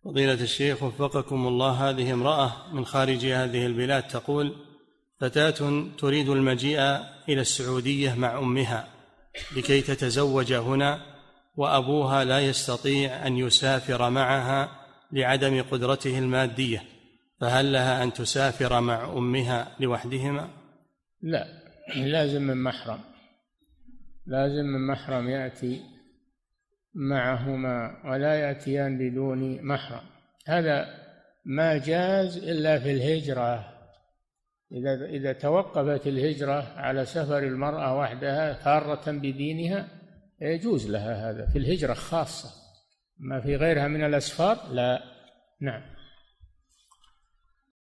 فضيلة الشيخ وفقكم الله، هذه امرأة من خارج هذه البلاد تقول: فتاة تريد المجيء إلى السعودية مع أمها لكي تتزوج هنا، وأبوها لا يستطيع أن يسافر معها لعدم قدرته المادية، فهل لها أن تسافر مع أمها لوحدهما؟ لا، لازم من محرم، لازم من محرم يأتي معهما، ولا يأتيان بدون محرم. هذا ما جاز إلا في الهجرة. إذا توقفت الهجرة على سفر المرأة وحدها فارة بدينها يجوز لها هذا في الهجرة خاصة، ما في غيرها من الأسفار لا. نعم.